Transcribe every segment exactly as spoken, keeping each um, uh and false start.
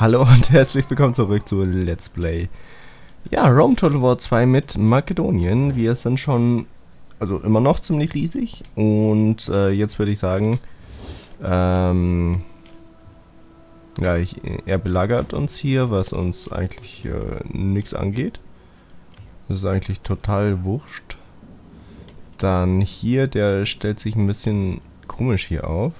Hallo und herzlich willkommen zurück zu Let's Play. Ja, Rome Total War zwei mit Makedonien. Wir sind schon, also immer noch ziemlich riesig. Und äh, jetzt würde ich sagen, ähm, ja, ich, er belagert uns hier, was uns eigentlich äh, nichts angeht. Das ist eigentlich total wurscht. Dann hier, der stellt sich ein bisschen komisch hier auf.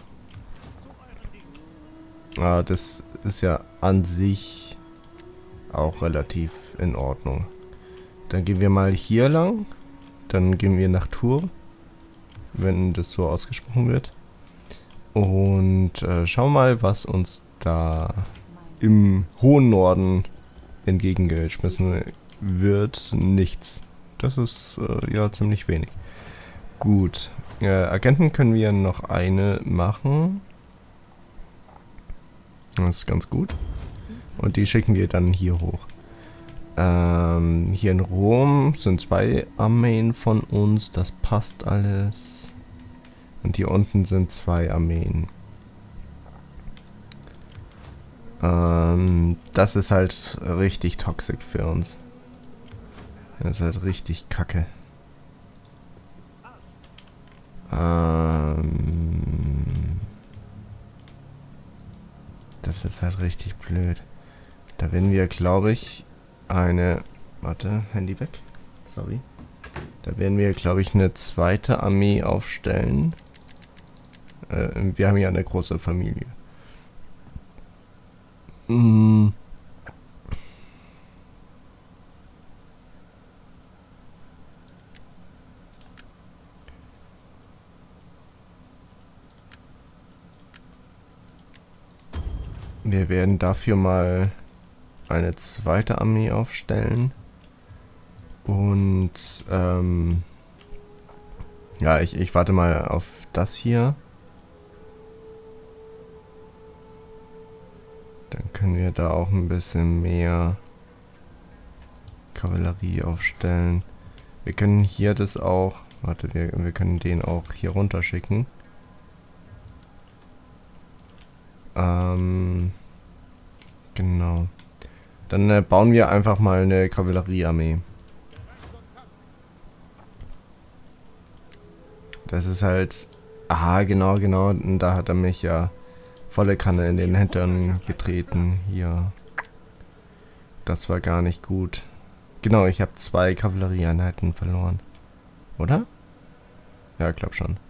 Ah, das ist ja an sich auch relativ in Ordnung. Dann gehen wir mal hier lang. Dann gehen wir nach Tours, wenn das so ausgesprochen wird. Und äh, schauen mal, was uns da im hohen Norden entgegengeschmissen wird. Nichts. Das ist äh, ja ziemlich wenig. Gut. Äh, Agenten können wir noch eine machen. Das ist ganz gut. Und die schicken wir dann hier hoch. Ähm, hier in Rom sind zwei Armeen von uns. Das passt alles. Und hier unten sind zwei Armeen. Ähm, das ist halt richtig toxisch für uns. Das ist halt richtig kacke. Ähm... Das ist halt richtig blöd. Da werden wir, glaube ich, eine... Warte, Handy weg. Sorry. Da werden wir, glaube ich, eine zweite Armee aufstellen. Äh, wir haben ja eine große Familie. Hm. Wir werden dafür mal eine zweite Armee aufstellen. Und, ähm... ja, ich, ich warte mal auf das hier. Dann können wir da auch ein bisschen mehr Kavallerie aufstellen. Wir können hier das auch... Warte, wir, wir können den auch hier runter schicken. Ähm... Genau. Dann äh, bauen wir einfach mal eine Kavalleriearmee. Das ist halt... Aha, genau, genau. Und da hat er mich ja volle Kanne in den Hintern getreten. Hier. Das war gar nicht gut. Genau, ich habe zwei Kavallerieeinheiten verloren. Oder? Ja, ich glaube schon.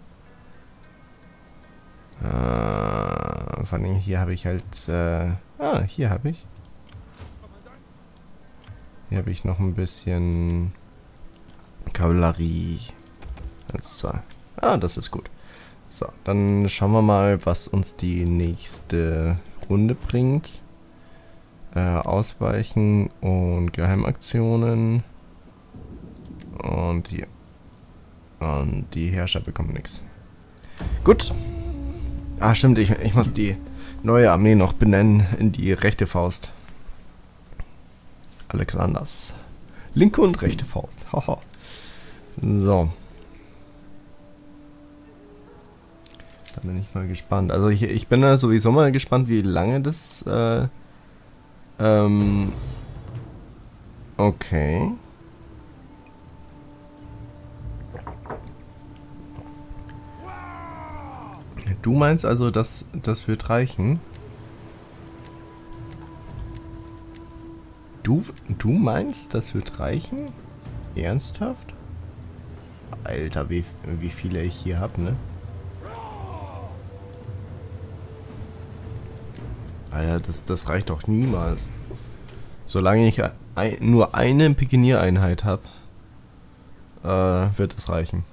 Äh, vor allem hier habe ich halt... Äh, ah, hier habe ich. Hier habe ich noch ein bisschen Kavallerie. Eins, zwei. Ah, das ist gut. So, dann schauen wir mal, was uns die nächste Runde bringt. Äh, Ausweichen und Geheimaktionen. Und hier. Und die Herrscher bekommen nichts. Gut. Ah, stimmt, ich, ich muss die neue Armee noch benennen in die rechte Faust. Alexanders. Linke und rechte Faust. Haha. So. Da bin ich mal gespannt. Also ich, ich bin da sowieso mal gespannt, wie lange das... Äh, ähm, okay. Du meinst also, dass das wird reichen? Du, du meinst, das wird reichen? Ernsthaft? Alter, wie, wie viele ich hier habe, ne? Alter, das, das reicht doch niemals. Solange ich ein, nur eine Pikeniereinheit habe, äh, wird es reichen.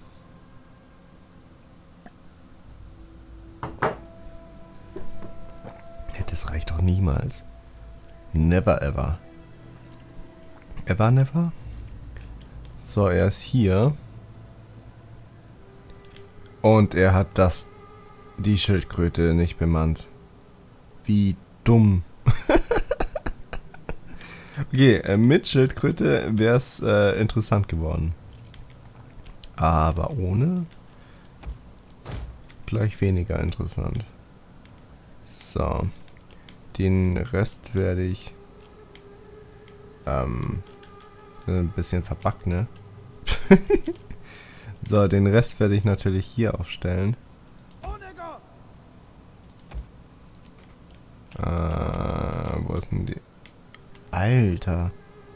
Das reicht doch niemals. Never ever. Ever never? So, er ist hier. Und er hat das... die Schildkröte nicht bemannt. Wie dumm. Okay, äh, mit Schildkröte wäre es äh, interessant geworden. Aber ohne... gleich weniger interessant. So. Den Rest werde ich ähm, ein bisschen verbuggt, ne? So, den Rest werde ich natürlich hier aufstellen. Äh, wo ist denn die? Alter.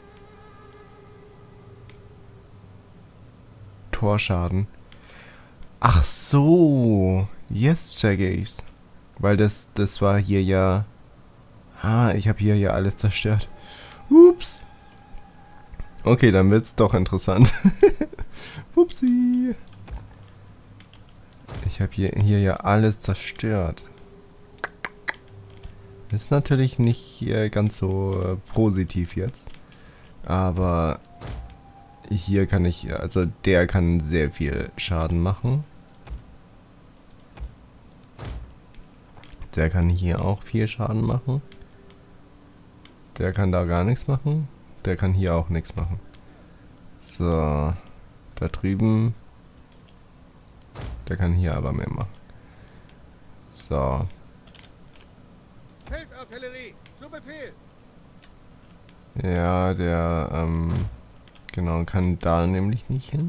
Torschaden. Ach so. Jetzt check ich's. Weil das, das war hier ja... Ah, ich habe hier ja alles zerstört. Ups. Okay, dann wird's doch interessant. Upsi. Ich habe hier, hier ja alles zerstört. Ist natürlich nicht äh, ganz so äh, positiv jetzt. Aber hier kann ich, also der kann sehr viel Schaden machen. Der kann hier auch viel Schaden machen. Der kann da gar nichts machen. Der kann hier auch nichts machen. So. Da drüben. Der kann hier aber mehr machen. So. Feldartillerie, zu Befehl! Ja, der, ähm, genau, kann da nämlich nicht hin.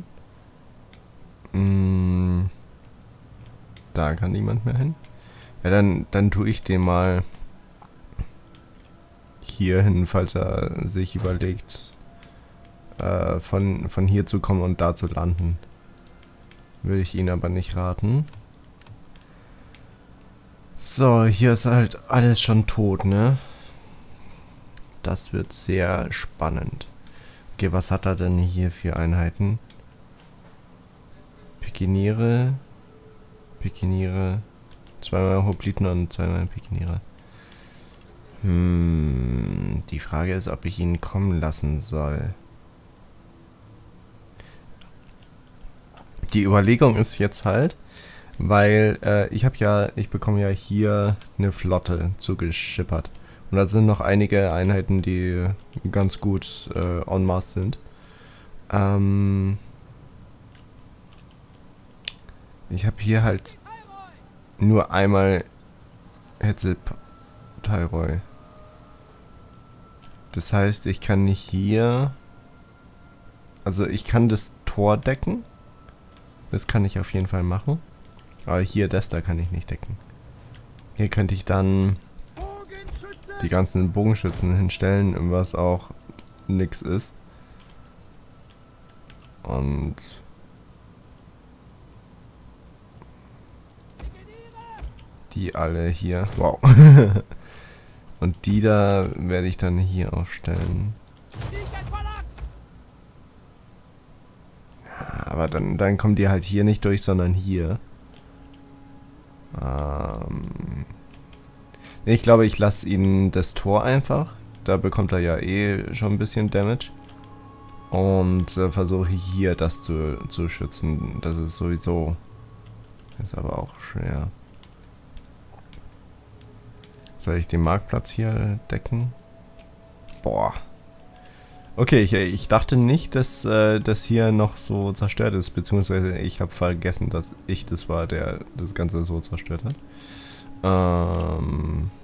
Mm, da kann niemand mehr hin. Ja, dann, dann tue ich den mal hier hin, falls er sich überlegt, äh, von, von hier zu kommen und da zu landen. Würde ich ihn aber nicht raten. So, hier ist halt alles schon tot, ne? Das wird sehr spannend. Okay, was hat er denn hier für Einheiten? Pikiniere. Pikiniere. Zweimal Hopliten und zweimal Pikiniere. Hm, die Frage ist, ob ich ihn kommen lassen soll. Die Überlegung ist jetzt halt, weil äh, ich habe ja, ich bekomme ja hier eine Flotte zugeschippert. Und da sind noch einige Einheiten, die ganz gut äh, en masse sind. Ähm ich habe hier halt nur einmal Hetze Thyroy. Das heißt, ich kann nicht hier... Also ich kann das Tor decken. Das kann ich auf jeden Fall machen. Aber hier das da kann ich nicht decken. Hier könnte ich dann die ganzen Bogenschützen hinstellen, was auch nix ist. Und die alle hier. Wow. Und die da werde ich dann hier aufstellen. Aber dann, dann kommt die halt hier nicht durch, sondern hier. Ähm ich glaube, ich lasse ihn das Tor einfach. Da bekommt er ja eh schon ein bisschen Damage. Und äh, versuche hier das zu, zu schützen. Das ist sowieso... Ist aber auch schwer. Soll ich den Marktplatz hier decken? Boah. Okay, ich, ich dachte nicht, dass äh, das hier noch so zerstört ist. Beziehungsweise ich habe vergessen, dass ich das war, der das Ganze so zerstört hat. Ähm...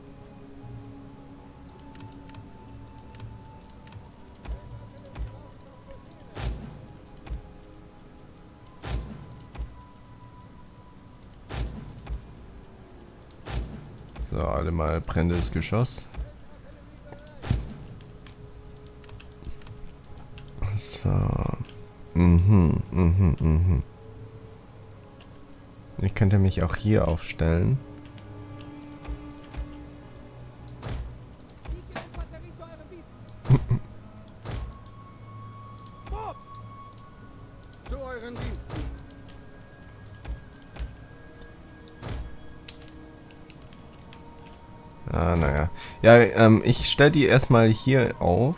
So, alle mal brennendes Geschoss. So. Mhm, mhm, mhm. Ich könnte mich auch hier aufstellen. Zu euren Diensten. Ah, naja. Ja, ähm, ich stelle die erstmal hier auf.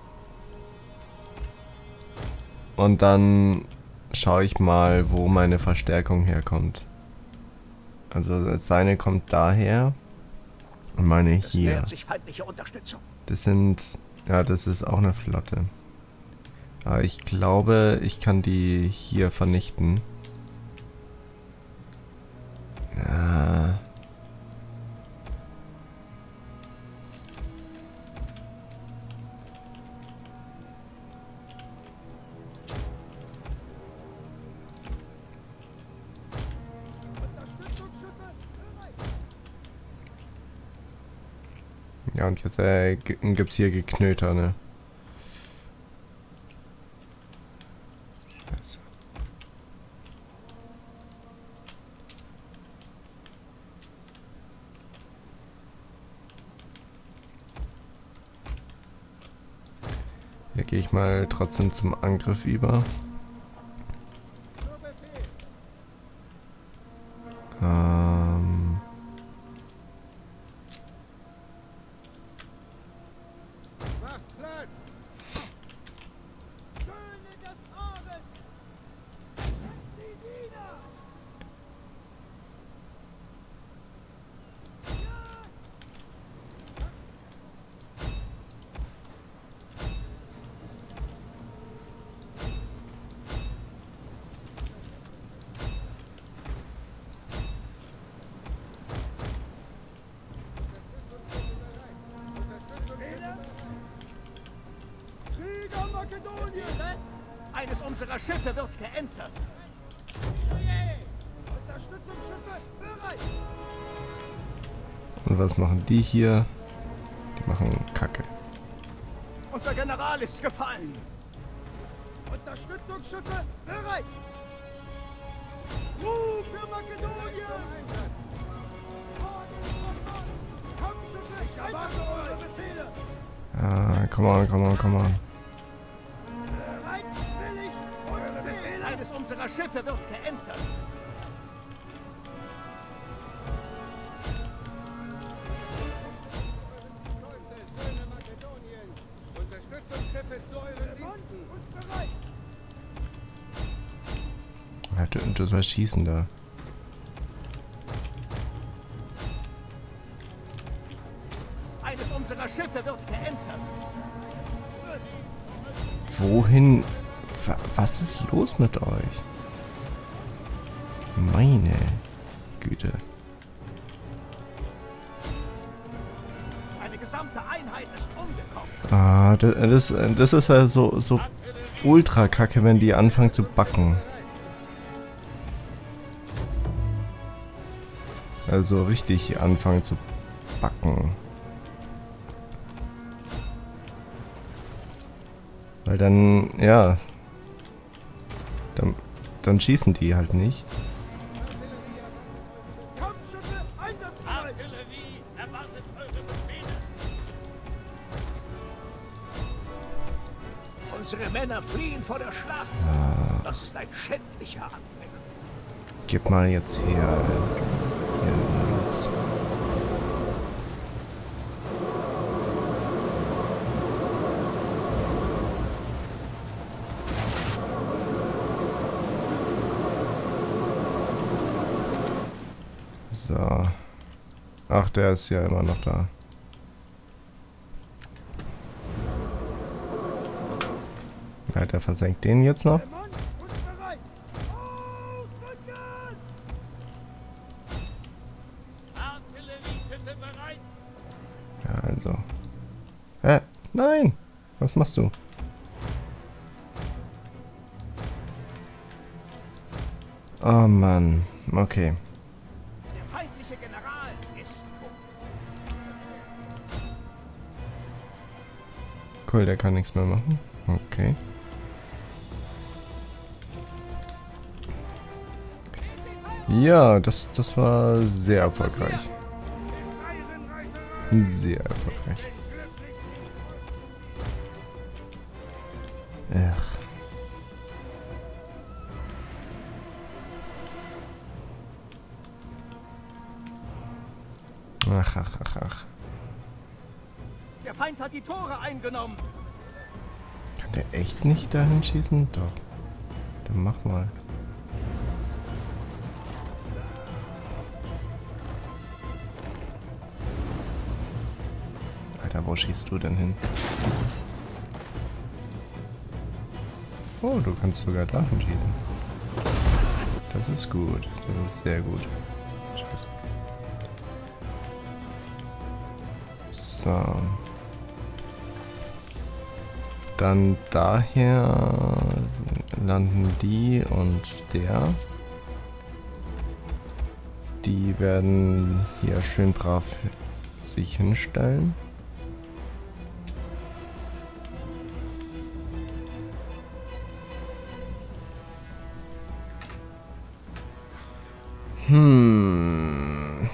Und dann schaue ich mal, wo meine Verstärkung herkommt. Also seine kommt daher. Und meine hier. Das sind... Ja, das ist auch eine Flotte. Aber ich glaube, ich kann die hier vernichten. Ja. Ja, und jetzt äh, gibt's hier Geknöter, ne? Scheiße. Hier gehe ich mal trotzdem zum Angriff über. Ähm... Macht Platz! Söhne des Ordes! Sie nieder! Krieger Makedonien! Eines unserer Schiffe wird geentert. Unterstützungsschiffe bereit! Und was machen die hier? Die machen Kacke. Unser General ist gefallen. Unterstützungsschiffe bereit! Ruf für Makedonien! Kampfschiffe, ich erwarte eure Befehle! Ah, come on, come on, come on. Bereit, willig und Befehle! Eines unserer Schiffe wird geentert. Söhne Makedoniens! Unterstützungsschiffe zu euren Diensten! Und bereit! Halt, du, du sollst schießen da. Eines unserer Schiffe wird geentert. Wohin? Wa- Was ist los mit euch? Meine Güte. Eine gesamte Einheit ist umgekommen. Ah, das, das, das ist halt so, so ultra kacke, wenn die anfangen zu backen. Also richtig anfangen zu backen. Weil dann, ja, dann, dann schießen die halt nicht. Kampfschiffe einsatzbereit! Artillerie erwartet eure Befehle. Unsere Männer fliehen vor der Schlacht. Das ist ein schändlicher Anblick. Gib mal jetzt her. Ja, ups. So. Ach, der ist ja immer noch da. Ja, der versenkt den jetzt noch. Der Mann und bereit! Ausrücken! Artillerieschiffe bereit. Ja, also. Hä? Nein! Was machst du? Oh Mann. Okay. Der feindliche General ist tot. Cool, der kann nichts mehr machen. Okay. Ja, das, das war sehr erfolgreich. Sehr erfolgreich. Ach. Ach, ach, ach, ach. Der Feind hat die Tore eingenommen. Kann der echt nicht dahin schießen? Doch. Dann mach mal. Alter, wo schießt du denn hin? Oh, du kannst sogar dahin schießen. Das ist gut. Das ist sehr gut. Scheiße. So. Dann daher landen die und der. Die werden hier schön brav sich hinstellen. Hm.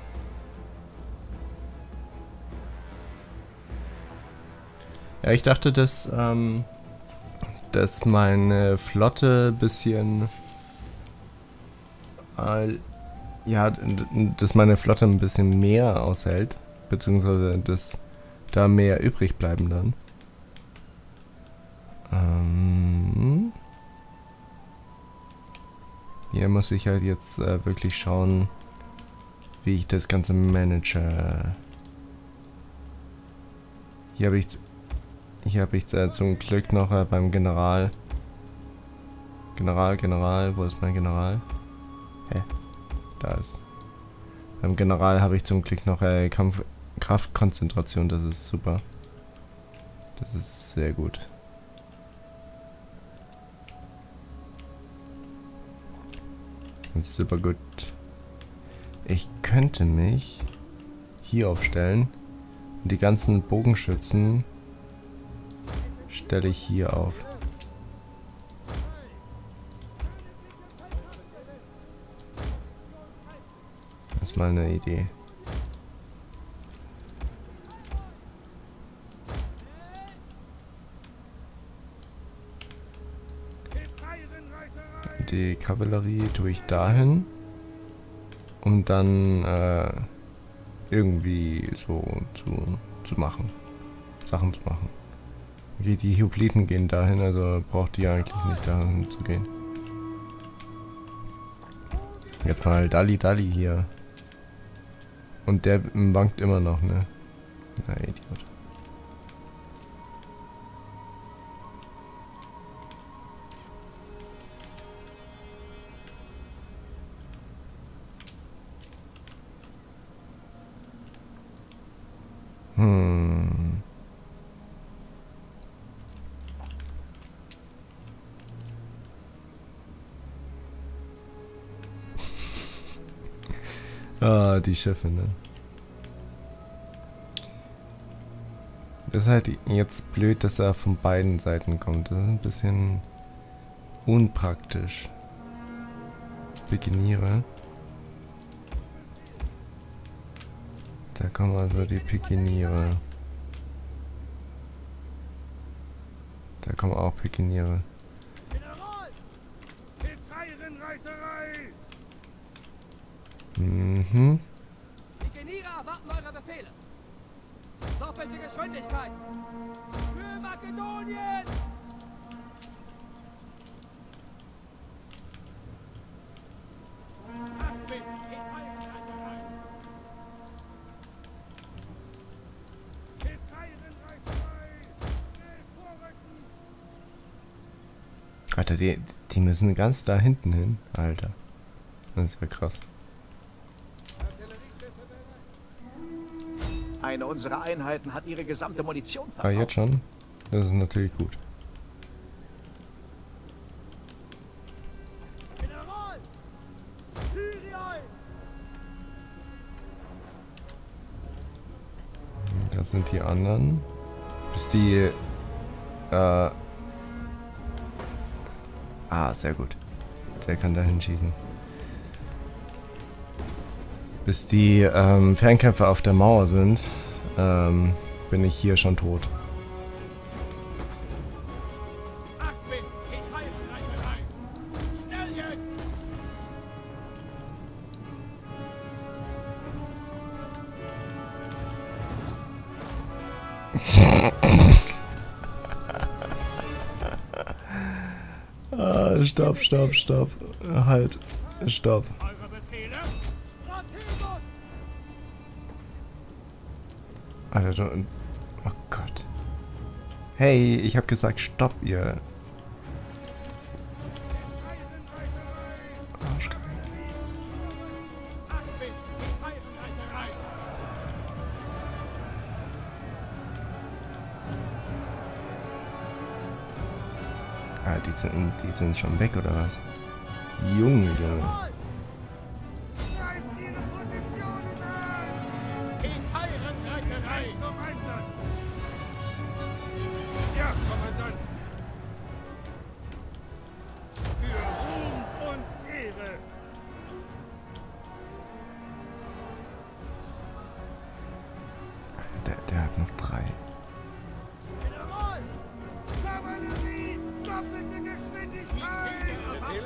Ja, ich dachte, dass, ähm, dass meine Flotte ein bisschen, äh, ja, dass meine Flotte ein bisschen mehr aushält, beziehungsweise dass da mehr übrig bleiben dann. Ähm, hier muss ich halt jetzt äh, wirklich schauen, wie ich das Ganze manage. Hier habe ich Hier habe ich äh, zum Glück noch äh, beim General. General, General, wo ist mein General? Hä? Da ist. Beim General habe ich zum Glück noch äh, Kampf Kraftkonzentration, das ist super. Das ist sehr gut. Das ist super gut. Ich könnte mich hier aufstellen und die ganzen Bogenschützen stelle ich hier auf. Das ist mal eine Idee. Die Kavallerie tue ich dahin, um dann äh, irgendwie so zu, zu machen. Sachen zu machen. Okay, die Hopliten gehen dahin, also braucht die eigentlich nicht dahin zu gehen. Jetzt mal Dalli Dalli hier. Und der wankt immer noch, ne? Na, Idiot. Hm. Ah, die Schiffe, ne? Das ist halt jetzt blöd, dass er von beiden Seiten kommt. Das ist ein bisschen unpraktisch. Pikiniere. Da kommen also die Pikiniere. Da kommen auch Pikiniere. General! Petreirenreiterei! Mhm. Pikeniere erwarten eure Befehle. Doppelte Geschwindigkeit. Für Makedonien! Aspin! Petreirenreiterei! Petreirenreiterei! Schnell vorrücken! Alter, die, die müssen ganz da hinten hin. Alter. Das ist ja krass. Eine unserer Einheiten hat ihre gesamte Munition Ah, verbraucht. jetzt schon? Das ist natürlich gut. General! Tyrion! Das sind die anderen. Bis die... Äh... Ah, sehr gut. Der kann da hinschießen. Bis die ähm, Fernkämpfer auf der Mauer sind, ähm, bin ich hier schon tot. Aspin! Petreirenreiterei! Schnell jetzt! Ah, stopp, stopp, stopp. Halt. Stopp. Eure Befehle? Strategus! Alter, du... Oh Gott. Hey, ich hab gesagt, stopp, ihr... Arschgeil. Aspin! Petreirenreiterei! Ah, die sind, die sind schon weg, oder was? Junge, Junge. Greift ihre Positionen an! Petreirenreiterei! Zum Einsatz! Ja, Kommandant! Für Ruhm und Ehre!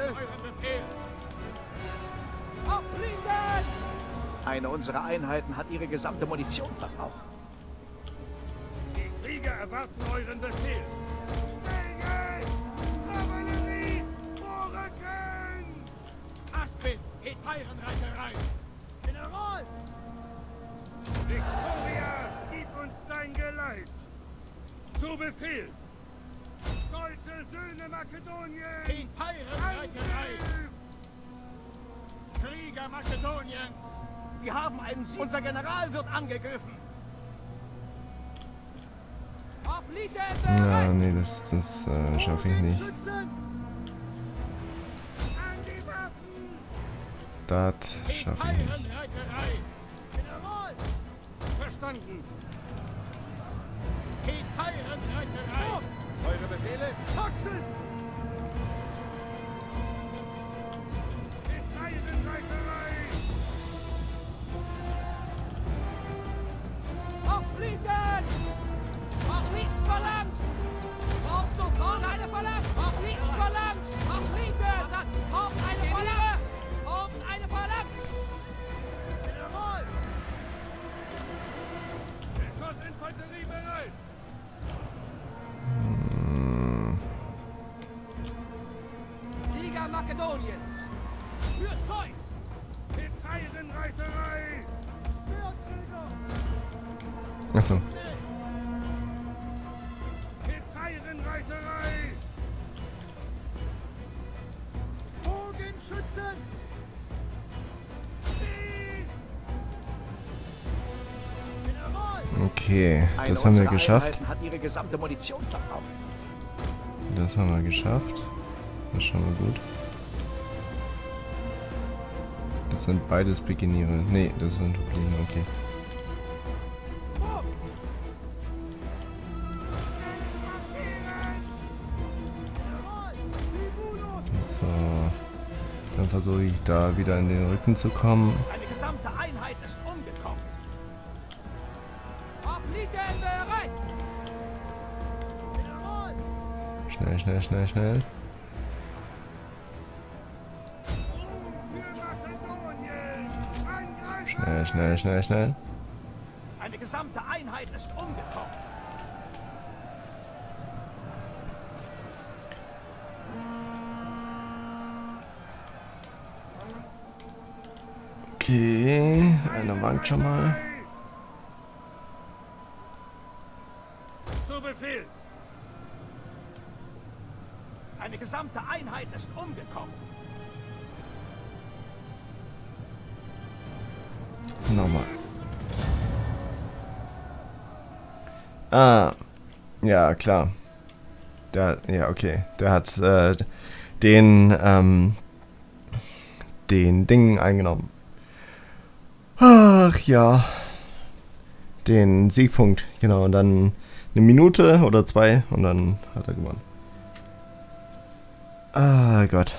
euren Befehl. Abfliegen! Eine unserer Einheiten hat ihre gesamte Munition verbraucht. Die Krieger erwarten euren Befehl. Schnell! Kavallerie! Vorrücken! Aspis, Hetairenreiterei. General! Victoria, gib uns dein Geleit. Zu Befehl! Stolze Söhne Makedoniens! Hetairenreiterei. Krieger Makedonien. Wir haben einen Sieg. Unser General wird angegriffen. Ja, nee, das, das äh, schaffe ich nicht. Das schaffe ich nicht. General! Verstanden! Hetairenreiterei. Eure Befehle? Taxis! Hetairenreiterei! Auffliegen! Auffliegen Phalanx! Auf sofort eine Phalanx! Auffliegen Phalanx! Auffliegen! Auf eine Phalanx! Auf eine Phalanx! General! Geschossinfanterie bereit! Liga Makedoniens! Für Zeus! Hetairenreiterei! Speerkrieger! Achso. Hetairenreiterei! Bogenschützen! Schießt! General! Okay, Eine das haben wir unserer geschafft. Einheiten hat ihre gesamte Munition verbraucht. Das haben wir geschafft. Das ist schon mal gut. Das sind beides Pikiniere. Nee, das sind Tuplinen, okay. So. Dann versuche ich da wieder in den Rücken zu kommen. Eine gesamte Einheit ist umgekommen. Aufliegen bereit! General! Schnell, schnell, schnell, schnell. Ruhm für Makedonien! Angreifen! Schnell, schnell, schnell, schnell. Eine gesamte Einheit ist umgekommen. Okay, einer wankt schon mal. Zu Befehl! Eine gesamte Einheit ist umgekommen. Nochmal. Ah, ja, klar. Der, ja, okay. Der hat äh, den, ähm, den Ding eingenommen. Ach ja. Den Siegpunkt, genau. Und dann eine Minute oder zwei und dann hat er gewonnen. Ah Gott.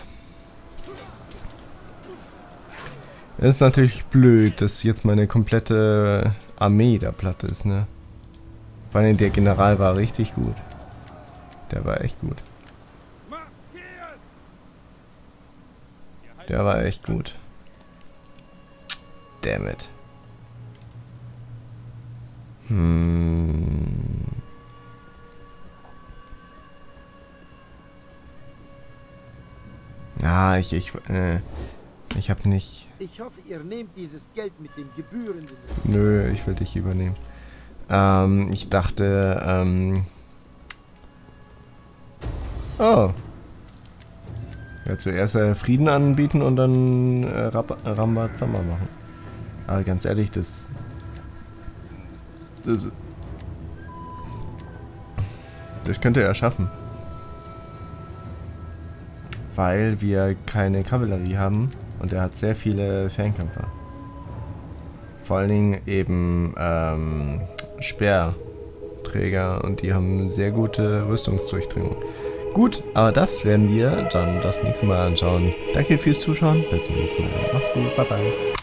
Es ist natürlich blöd, dass jetzt meine komplette Armee da platt ist, ne? Vor allem der General war richtig gut. Der war echt gut. Markiert! Der war echt gut. Damn it. Hm. Ah, ich, ich, äh, ich hab nicht... Ich hoffe, ihr nehmt dieses Geld mit den Gebühren. Nö, ich will dich übernehmen. Ähm, ich dachte, ähm... Oh. Ja, zuerst äh, Frieden anbieten und dann äh, Rambazamba machen. Aber ganz ehrlich, das... Das... Das könnte er schaffen. Weil wir keine Kavallerie haben und er hat sehr viele Fernkämpfer. Vor allen Dingen eben ähm, Speerträger und die haben sehr gute Rüstungsdurchdringung. Gut, aber das werden wir dann das nächste Mal anschauen. Danke fürs Zuschauen, bis zum nächsten Mal. Macht's gut, bye bye.